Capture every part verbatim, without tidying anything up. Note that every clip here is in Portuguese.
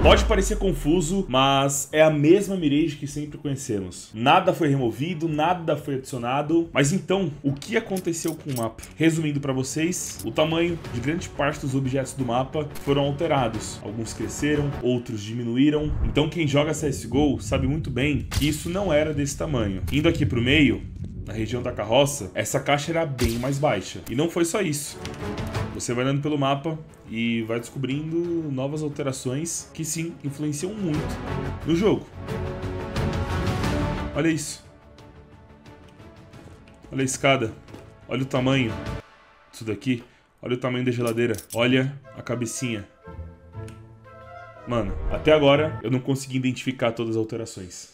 Pode parecer confuso, mas é a mesma Mirage que sempre conhecemos. Nada foi removido, nada foi adicionado. Mas então, o que aconteceu com o mapa? Resumindo pra vocês, o tamanho de grande parte dos objetos do mapa foram alterados. Alguns cresceram, outros diminuíram. Então quem joga C S G O sabe muito bem que isso não era desse tamanho. Indo aqui pro meio, na região da carroça, essa caixa era bem mais baixa. E não foi só isso. Você vai andando pelo mapa e vai descobrindo novas alterações que sim, influenciam muito no jogo. Olha isso. Olha a escada. Olha o tamanho disso daqui. Olha o tamanho da geladeira. Olha a cabecinha. Mano, até agora eu não consegui identificar todas as alterações.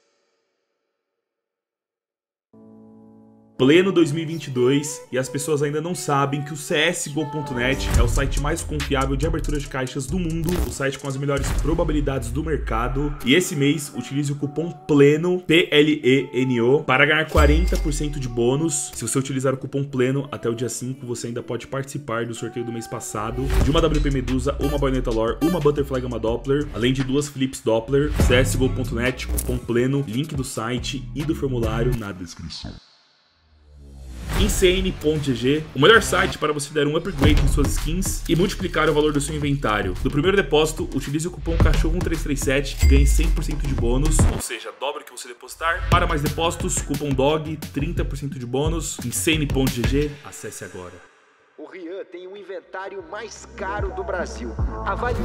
Pleno dois mil e vinte e dois e as pessoas ainda não sabem que o C S G O ponto net é o site mais confiável de abertura de caixas do mundo, o site com as melhores probabilidades do mercado. E esse mês utilize o cupom PLENO, P L E N O, para ganhar quarenta por cento de bônus. Se você utilizar o cupom PLENO até o dia cinco, você ainda pode participar do sorteio do mês passado de uma W P Medusa, uma baioneta lore, uma Butterfly Gamma Doppler, além de duas Philips Doppler. C S G O ponto net, cupom PLENO, link do site e do formulário na descrição. Insane ponto G G, o melhor site para você dar um upgrade em suas skins e multiplicar o valor do seu inventário. No primeiro depósito, utilize o cupom cachorro um três três sete e ganhe cem por cento de bônus, ou seja, dobra o que você depositar. Para mais depósitos, cupom D O G, trinta por cento de bônus. Insane ponto G G, acesse agora. O Rian tem o inventário mais caro do Brasil. Avalie.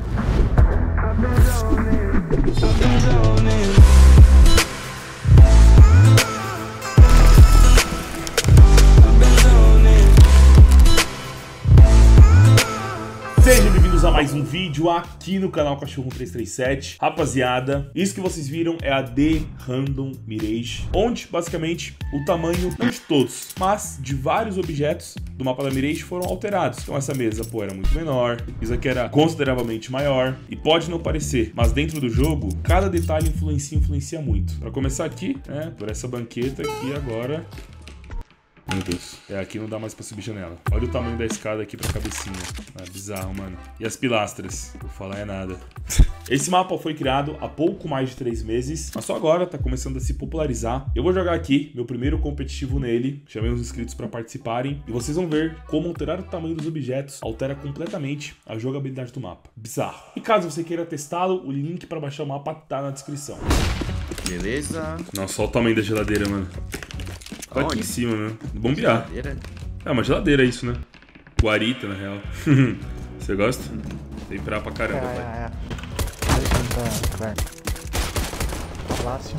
Sejam bem-vindos a mais um vídeo aqui no canal Cachorro um três três sete. Rapaziada, isso que vocês viram é a The Random Mirage, onde basicamente o tamanho, não de todos, mas de vários objetos do mapa da Mirage foram alterados. Então essa mesa, pô, era muito menor, isso aqui era consideravelmente maior, e pode não parecer, mas dentro do jogo, cada detalhe influencia, influencia muito. Pra começar aqui, né, por essa banqueta aqui agora... Meu Deus, é, aqui não dá mais pra subir janela. Olha o tamanho da escada aqui pra cabecinha. É bizarro, mano. E as pilastras? Vou falar é nada. Esse mapa foi criado há pouco mais de três meses, mas só agora tá começando a se popularizar. Eu vou jogar aqui meu primeiro competitivo nele. Chamei os inscritos pra participarem. E vocês vão ver como alterar o tamanho dos objetos altera completamente a jogabilidade do mapa. Bizarro. E caso você queira testá-lo, o link pra baixar o mapa tá na descrição. Beleza. Nossa, olha o tamanho da geladeira, mano. Tá aqui em cima, né? Bombear. Geladeira? É uma geladeira isso, né? Guarita, na real. Você gosta? Tem pra pra caramba, É, pai. é, é. Palácio.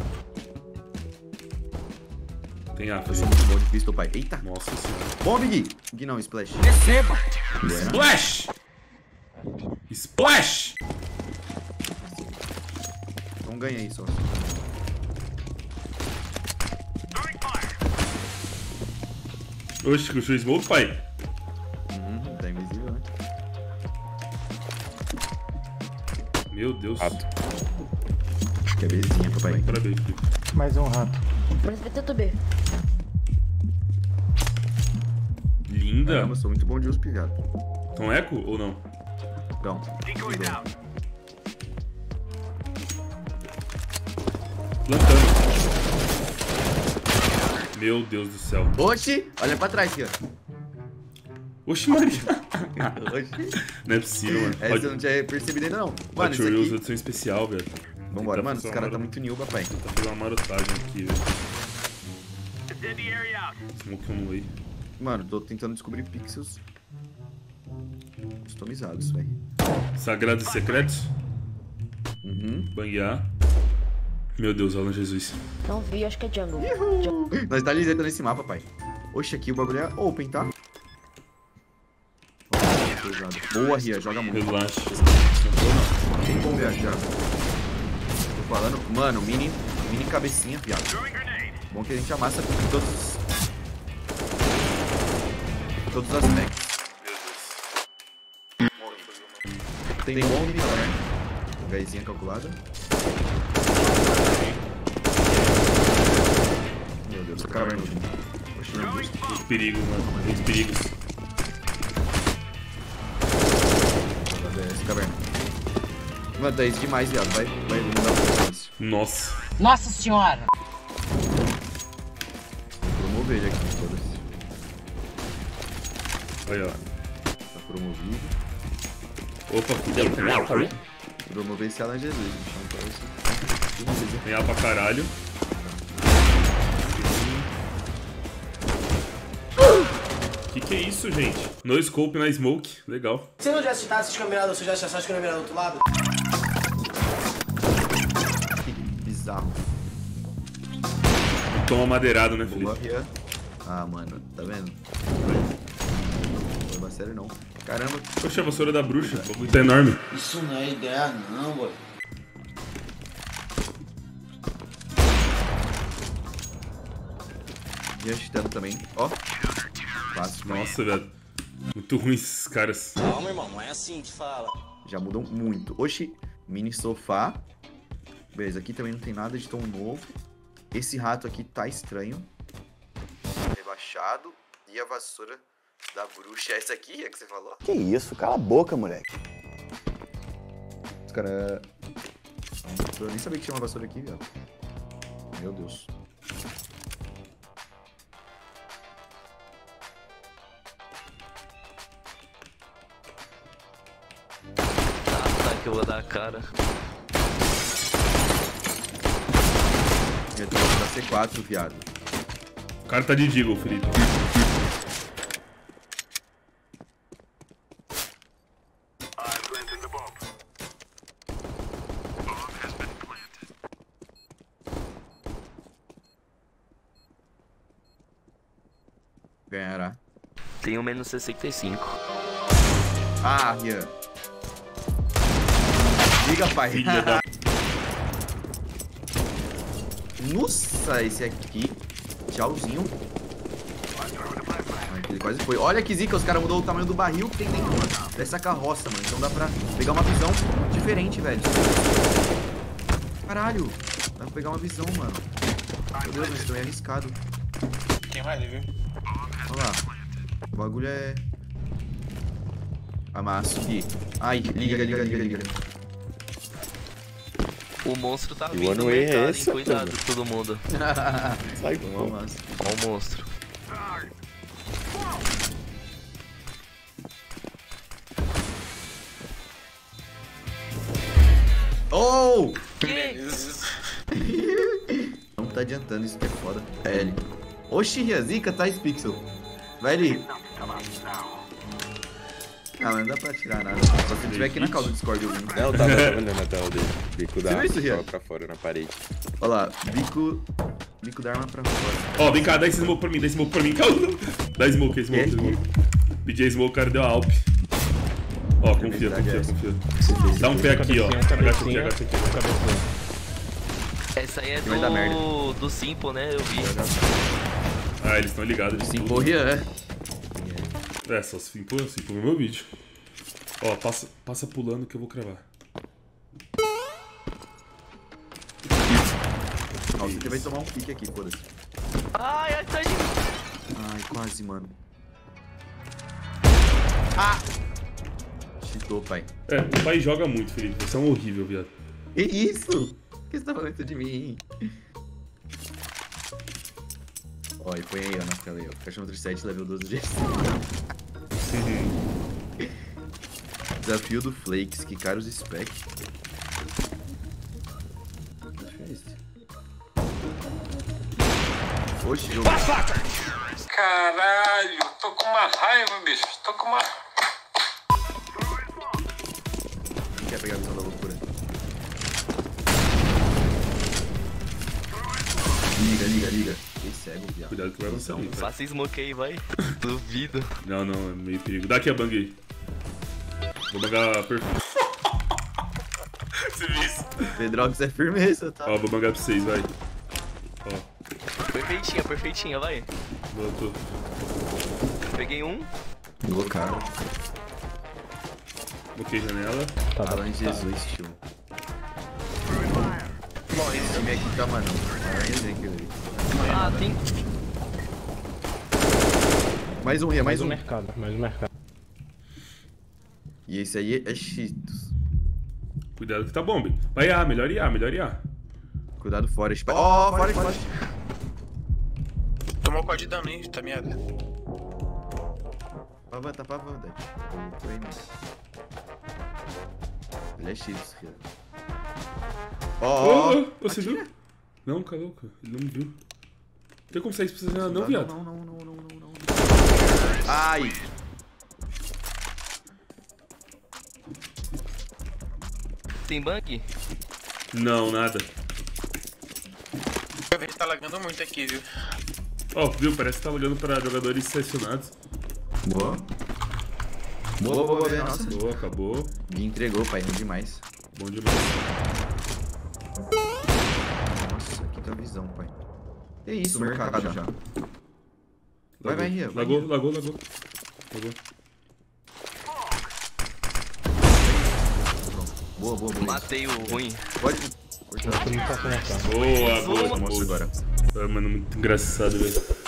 Tem A, Eu sou muito bom de pistol, pai. Eita. Nossa senhora. Bom, Big. Big não, Splash. Receba! Splash! Splash! Então ganha aí, só. Oxe, construiu smoke, pai. Uhum, tá invisível, né? Meu Deus. Rato. Que é bezinha, papai. Parabéns, filho. Mais um rato. Mas vai ter B. Linda. Caramba, sou muito bom de U S P, viado. Então eco ou não? Não. Plantando. Meu Deus do céu. Oxi! Olha pra trás aqui, ó. Oxi, Maria. Oxi. Não é possível, mano. Essa eu não tinha percebido ainda, não. Mano, Hot isso Wheels, aqui... edição especial, velho. Vambora, Tá mano. Os fazendo caras uma tá muito new, papai. Tá fazendo uma marotagem aqui, velho. Smoke on way. Mano, tô tentando descobrir pixels customizados, velho. Sagrados e secretos. Uhum. Banguear. Meu Deus, Alan Jesus. Não vi, acho que é jungle. Nós tá liseta nesse mapa, pai. Oxe, aqui o bagulho é open, tá? Boa, Ria, joga muito. Relaxa. Tem como viajar. Tô falando, mano, mini, mini cabecinha, viado. Bom que a gente amassa com todos os... Todos os aspectos. Tem bomb, né? Gaizinha calculada. Meu Deus, o cara vai no fim. Poxa, meu Deus. Muito perigo, mano. Muitos perigos. Esse caverna. Mano, tá isso demais, viado. Vai, vai mudar o silêncio. Nossa. Nossa senhora! Vou promover ele aqui, foda-se. Aí, ó. Tá promovido. Opa, fudeu. Tem Promover esse Alan Jesus, bichão. Pra isso. A pra caralho. Que que é isso, gente? No scope na smoke. Legal. Você não já assistiu essas câmeras, você já assistiu as câmeras do outro lado? Que bizarro. Toma madeirado, né, Boa, Felipe? Rian. Ah, mano, tá vendo? Não é sério não. Caramba. Poxa, a vassoura da bruxa. O bagulho tá enorme. Isso não é ideia não, boy. Rian chutando também. Ó. Fácil. Nossa, velho. Muito ruim esses caras. Calma, irmão, não é assim que fala. Já mudam muito. Oxi, mini sofá. Beleza, aqui também não tem nada de tão novo. Esse rato aqui tá estranho. Rebaixado. E a vassoura da bruxa. Essa aqui é que você falou? Que isso? Cala a boca, moleque. Os caras... Eu nem sabia que tinha uma vassoura aqui, viado. Meu Deus. Tá, que eu vou dar a cara. Já tô pra C quatro, viado. O cara tá de Deagle, Felipe. Ganhará. Tenho menos sessenta e cinco. Ah, Rian. Liga, pai. Filha da... Nossa, esse aqui. Tchauzinho. Ai, ele quase foi. Olha que zica, os caras mudou o tamanho do barril que tem dentro, mano, dessa carroça, mano. Então dá pra pegar uma visão diferente, velho. Caralho. Dá pra pegar uma visão, mano. Meu Deus, mas tô meio arriscado. Quem vai, viu? Olha lá. O bagulho é... Amasso aqui. Ai, liga, liga, liga, liga. O monstro tá E o vindo no one way é mercado, esse, hein? Cuidado, mano? todo mundo. Sai, Então, pô. amasso. Ó o monstro. Oh! Que? Não tá adiantando, isso que é foda. É L. Oxi, a zica, tá pixel. Vai ali. Ah, mas não dá pra tirar nada. Só se tiver aqui na calda do Discord ouvindo. Não, tá olhando na tela dele. Bico da Você viu isso, arma Rian? só pra fora na parede. Olha lá, bico. Bico da arma pra fora. Ó, vem cá, dá esse smoke pra mim, dá esse smoke pra mim. Calma. Dá smoke, smoke, É? smoke. Pedi a smoke, o cara deu a Alp. Ó, confia, confia, confia. Dá um pé aqui, ó. Agacha aqui, agacha aqui. Essa aí é Vai dar merda. do, do Simple, né? Eu vi. Ah, eles estão ligados de Sim, tudo. porra. É, só se for assim, por meu vídeo. Ó, passa, passa pulando que eu vou cravar. Nossa, você vai tomar um pique aqui, foda-se. Ai, ai, tá de... Ai, quase, mano. Ah! Cheatou, pai. É, o pai joga muito, Felipe. Você é um horrível, viado. Que isso? O que você tá falando de mim? Ó, e põe aí, ó, na tela aí, ó. Cachorro três sete, level doze G. Desafio do Flakes, que caros spec. Que é esse? Oxi, jogo. Caralho, tô com uma raiva, bicho. Tô com uma... Quem quer pegar a visão da loucura? Liga, liga, liga. Que cego, viado. Cuidado que vai avançar ali, cara. Faça smoke aí, vai. Duvido. Não, não, é meio perigo. Dá aqui a bang aí. Vou bangar perfeito. Você viu isso? Pedrox é firmeza, tá? Ó, vou bangar pra vocês, vai. Ó, Perfeitinha, perfeitinha, vai. botou. Peguei um. Ô, cara. Bloqueei janela. Tá, Alan Jesus, tio. Bom, esse time aqui tá, mano. Aranha que eu vi. Ah, tem... Mais um, Ria, mais mais um um. mercado, mais um mercado. E esse aí é Cheetos. Cuidado que tá bomba. Vai A, melhor I A, melhor I A. Cuidado, Forest. Ó, oh, Forest, Forest. Tomou quatro de dano, hein? Tá merda. Pava, tá pava, Dad. Ele é X, filho. Ó, Ô, você viu? Não, calouca. Ele não me viu. Tem como sair se precisar, não, viado. Não, não, não, não, não, não. Ai. Tem bug? Não, nada. A gente tá lagando muito aqui, viu? Ó, oh, viu? Parece que tá olhando pra jogadores selecionados. Boa. Boa, boa, boa, boa. Nossa. Boa, acabou. Me entregou, pai. Bom demais. Bom demais. Nossa, que tua visão, pai. Que isso, mercado, mercado já. já. Vai, vai, Ria. Lagou, Ria. lagou, lagou. Lagou. Boa, boa, boa. Matei o ruim. Pode. Boa, boa, Boa, boa. Mostra agora. Ah, mano, muito engraçado, velho.